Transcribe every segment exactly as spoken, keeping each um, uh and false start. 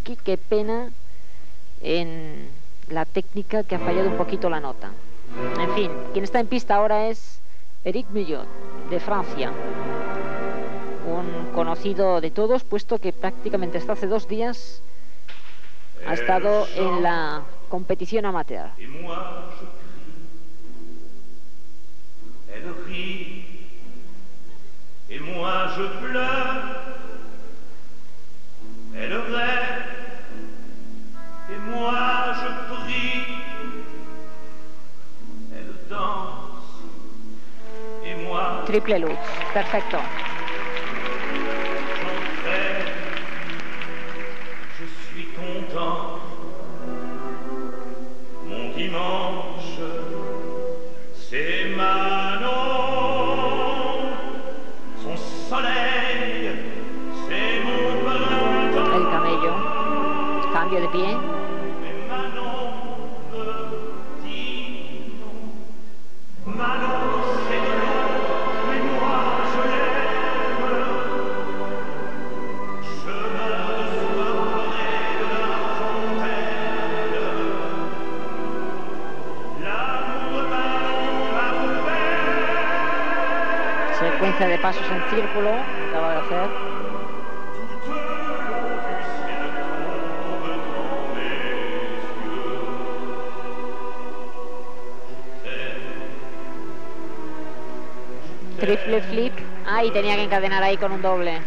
Tchaikovsky. Qué pena en la técnica, que ha fallado un poquito la nota. En fin, quien está en pista ahora es Éric Millot, de Francia, un conocido de todos, puesto que prácticamente hasta hace dos días ha estado en la competición amateur. Et moi je pleure, elle rêve, et moi je prie, elle danse, et moi... Triple luz, perfecto. J'entraîne, je suis content, mon dimanche, c'est Manon. El camello, cambio de pie. Secuencia de pasos en círculo, acaba de hacer. Triple flip. Ahí tenía que encadenar ahí con un doble.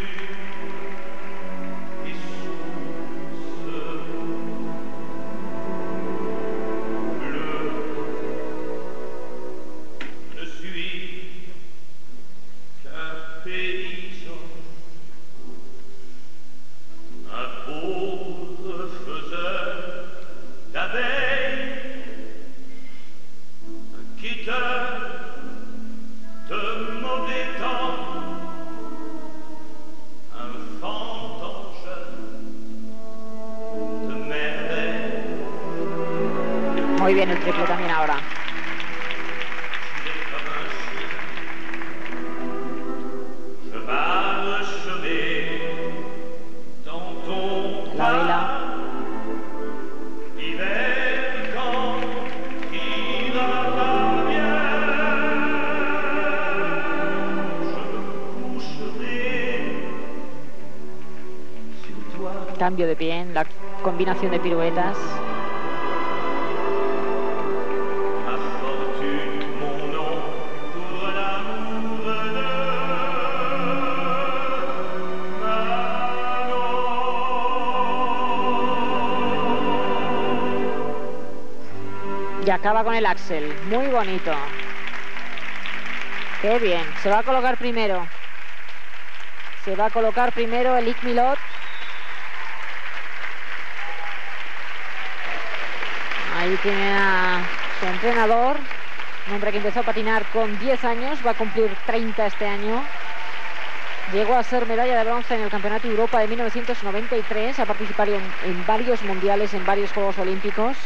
Muy bien el triple también ahora. La vela. Cambio de pie en la combinación de piruetas. Y acaba con el Axel, muy bonito. Qué bien, se va a colocar primero. Se va a colocar primero Éric Millot. Ahí tiene a su entrenador, un hombre que empezó a patinar con diez años, va a cumplir treinta este año. Llegó a ser medalla de bronce en el Campeonato de Europa de mil novecientos noventa y tres, ha participado en, en varios mundiales, en varios Juegos Olímpicos.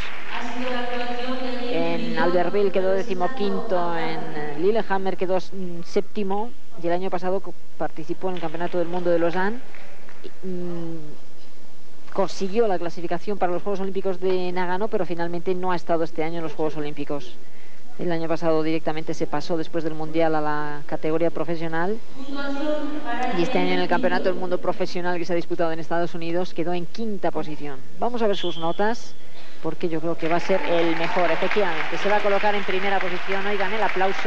En Albertville quedó decimoquinto, en Lillehammer quedó mm, séptimo, y el año pasado participó en el Campeonato del Mundo de Lausanne. Mm, consiguió la clasificación para los Juegos Olímpicos de Nagano, pero finalmente no ha estado este año en los Juegos Olímpicos. El año pasado directamente se pasó después del Mundial a la categoría profesional, y este año en el Campeonato del Mundo Profesional que se ha disputado en Estados Unidos quedó en quinta posición. Vamos a ver sus notas, porque yo creo que va a ser el mejor. Efectivamente, se va a colocar en primera posición. Oigan el aplauso.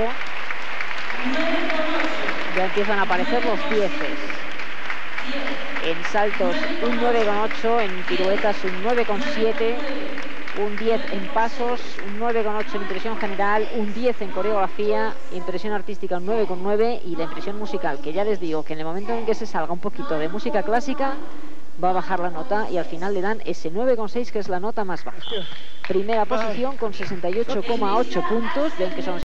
Ya empiezan a aparecer los dieces. En saltos un nueve coma ocho, en piruetas un nueve coma siete, un diez en pasos, un nueve coma ocho en impresión general, un diez en coreografía, impresión artística un nueve coma nueve, y la impresión musical, que ya les digo que en el momento en que se salga un poquito de música clásica va a bajar la nota, y al final le dan ese nueve coma seis, que es la nota más baja. Primera posición con sesenta y ocho coma ocho puntos. Ven que son